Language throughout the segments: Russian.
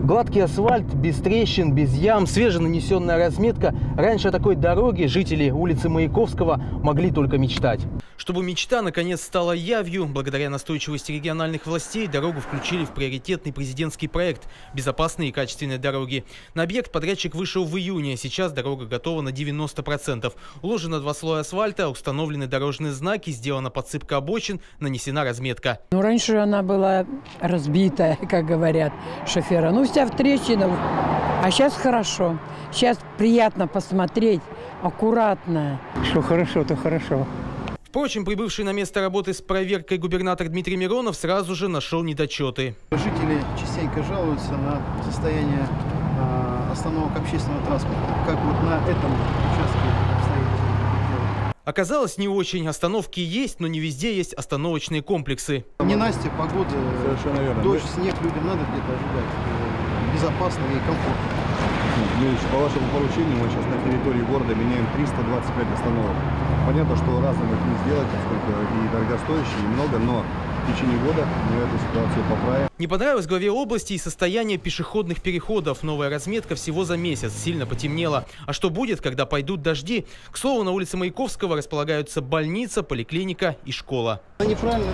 Гладкий асфальт, без трещин, без ям, свеженанесенная разметка. Раньше о такой дороге жители улицы Маяковского могли только мечтать. Чтобы мечта наконец стала явью, благодаря настойчивости региональных властей дорогу включили в приоритетный президентский проект «Безопасные и качественные дороги». На объект подрядчик вышел в июне. Сейчас дорога готова на 90%. Уложено 2 слоя асфальта, установлены дорожные знаки, сделана подсыпка обочин, нанесена разметка. Раньше она была разбитая, как говорят шофера. Вся в трещинах. А сейчас хорошо. Сейчас приятно посмотреть, аккуратно. Что хорошо, то хорошо. Впрочем, прибывший на место работы с проверкой губернатор Дмитрий Миронов сразу же нашел недочеты. Жители частенько жалуются на состояние остановок общественного транспорта. Как вот на этом участке обстоит? Оказалось, не очень. Остановки есть, но не везде есть остановочные комплексы. Ненастье, погода, дождь, снег, людям надо где-то ожидать. Безопасно и комфортно. По вашему поручению мы сейчас на территории города меняем 325 остановок. Понятно, что разом их не сделать, поскольку и дорогостоящие, и много, но в течение года мы эту ситуацию поправим. Не понравилось главе области и состояние пешеходных переходов. Новая разметка всего за месяц, сильно потемнела. А что будет, когда пойдут дожди? К слову, на улице Маяковского располагаются больница, поликлиника и школа. Неправильно.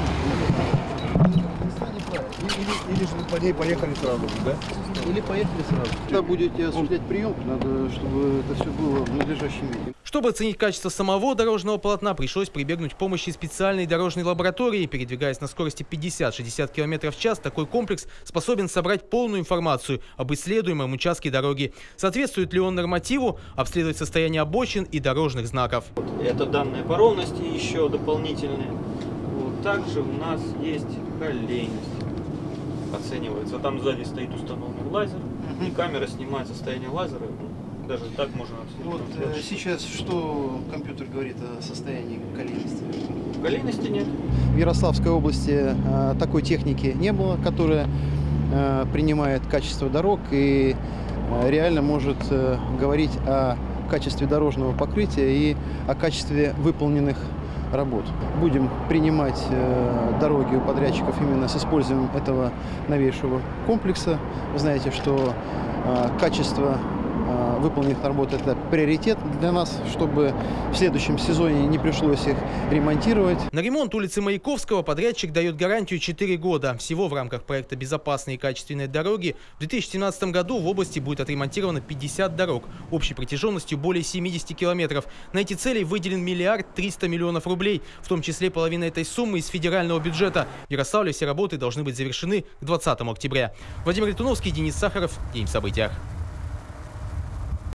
Или же вы по ней поехали сразу, да? Или поехали сразу. Когда будете осуществлять прием, надо, чтобы это все было в надлежащем виде. Чтобы оценить качество самого дорожного полотна, пришлось прибегнуть к помощи специальной дорожной лаборатории. Передвигаясь на скорости 50-60 км в час, такой комплекс способен собрать полную информацию об исследуемом участке дороги. Соответствует ли он нормативу, обследовать состояние обочин и дорожных знаков. Это данные по ровности еще дополнительные. Также у нас есть колейность. Оценивается. Там сзади стоит установленный лазер, и камера снимает состояние лазера. Даже так можно оценить. Вот сейчас что компьютер говорит о состоянии колейности? Колейности нет. В Ярославской области такой техники не было, которая принимает качество дорог и реально может говорить о качестве дорожного покрытия и о качестве выполненных работ. Будем принимать дороги у подрядчиков именно с использованием этого новейшего комплекса. Вы знаете, что качество выполненных работ – это приоритет для нас, чтобы в следующем сезоне не пришлось их ремонтировать. На ремонт улицы Маяковского подрядчик дает гарантию 4 года. Всего в рамках проекта «Безопасные и качественные дороги» в 2017 году в области будет отремонтировано 50 дорог общей протяженностью более 70 километров. На эти цели выделен 1 300 000 000 рублей, в том числе половина этой суммы из федерального бюджета. В Ярославле все работы должны быть завершены к 20 октября. Владимир Летуновский, Денис Сахаров. День в событиях.